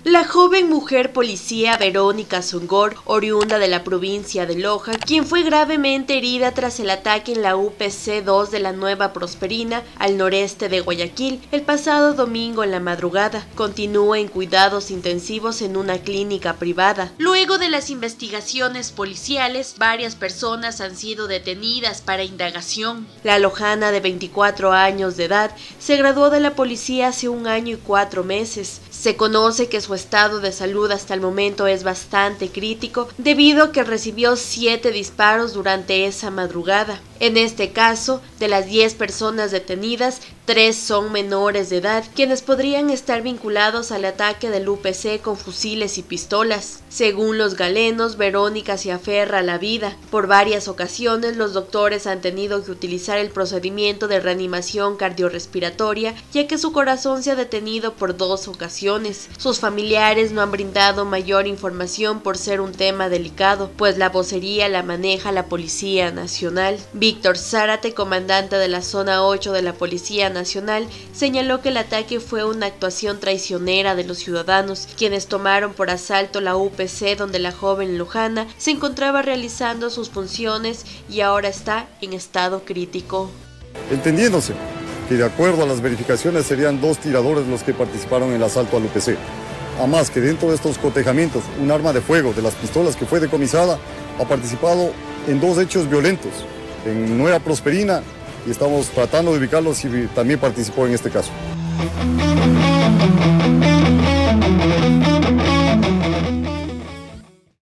La joven mujer policía Verónica Songor, oriunda de la provincia de Loja, quien fue gravemente herida tras el ataque en la UPC 2 de la Nueva Prosperina, al noreste de Guayaquil, el pasado domingo en la madrugada, continúa en cuidados intensivos en una clínica privada. Luego de las investigaciones policiales, varias personas han sido detenidas para indagación. La lojana de 24 años de edad se graduó de la policía hace 1 año y 4 meses. Se conoce que su estado de salud hasta el momento es bastante crítico debido a que recibió 7 disparos durante esa madrugada. En este caso, de las 10 personas detenidas, 3 son menores de edad, quienes podrían estar vinculados al ataque del UPC con fusiles y pistolas. Según los galenos, Verónica se aferra a la vida. Por varias ocasiones, los doctores han tenido que utilizar el procedimiento de reanimación cardiorrespiratoria, ya que su corazón se ha detenido por 2 ocasiones. Sus familiares no han brindado mayor información por ser un tema delicado, pues la vocería la maneja la Policía Nacional. Víctor Zárate, comandante de la Zona 8 de la Policía Nacional, señaló que el ataque fue una actuación traicionera de los ciudadanos, quienes tomaron por asalto la UPC donde la joven lojana se encontraba realizando sus funciones y ahora está en estado crítico. Entendiéndose que de acuerdo a las verificaciones serían 2 tiradores los que participaron en el asalto al UPC. Además que dentro de estos cotejamientos, un arma de fuego de las pistolas que fue decomisada ha participado en 2 hechos violentos en Nueva Prosperina y estamos tratando de ubicarlos y también participó en este caso.